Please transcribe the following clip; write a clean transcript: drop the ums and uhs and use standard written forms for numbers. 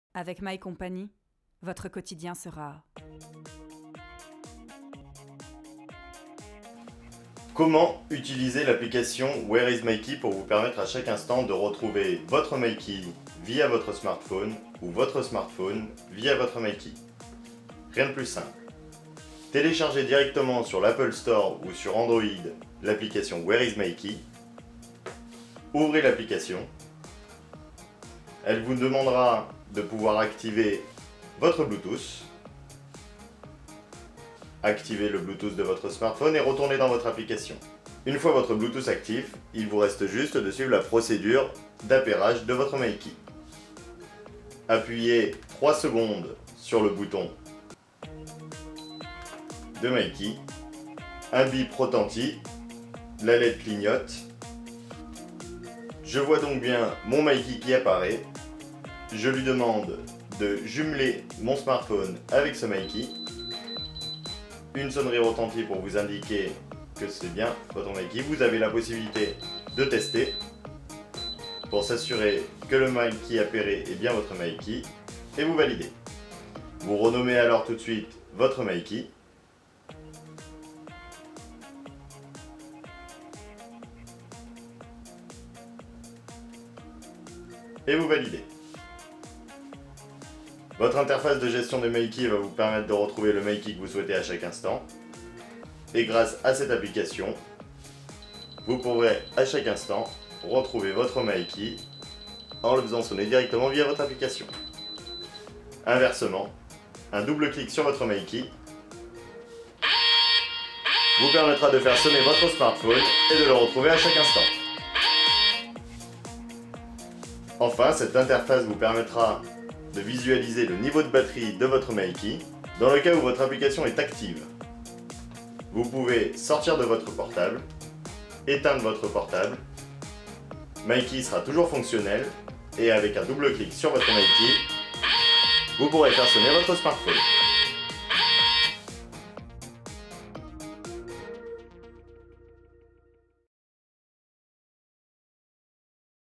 Avec My Company, votre quotidien sera... Comment utiliser l'application Where is My Key pour vous permettre à chaque instant de retrouver votre My Key via votre smartphone ou votre smartphone via votre My Key. Rien de plus simple. Téléchargez directement sur l'Apple Store ou sur Android l'application Where is My Key. Ouvrez l'application. Elle vous demandera de pouvoir activer votre Bluetooth. Activez le Bluetooth de votre smartphone et retournez dans votre application. Une fois votre Bluetooth actif, il vous reste juste de suivre la procédure d'appairage de votre My Key. Appuyez 3 secondes sur le bouton de My Key. Un bip retentit, la LED clignote. Je vois donc bien mon My Key qui apparaît. Je lui demande de jumeler mon smartphone avec ce My Key. Une sonnerie retentit pour vous indiquer que c'est bien votre My Key. Vous avez la possibilité de tester pour s'assurer que le My Key appairé est bien votre My Key et vous validez. Vous renommez alors tout de suite votre My Key. Et vous validez. Votre interface de gestion de My Key va vous permettre de retrouver le My Key que vous souhaitez à chaque instant. Et grâce à cette application, vous pourrez à chaque instant retrouver votre My Key en le faisant sonner directement via votre application. Inversement, un double clic sur votre My Key vous permettra de faire sonner votre smartphone et de le retrouver à chaque instant. Enfin, cette interface vous permettra de visualiser le niveau de batterie de votre My Key dans le cas où votre application est active. Vous pouvez sortir de votre portable, éteindre votre portable, My Key sera toujours fonctionnel et avec un double clic sur votre My Key, vous pourrez faire sonner votre smartphone.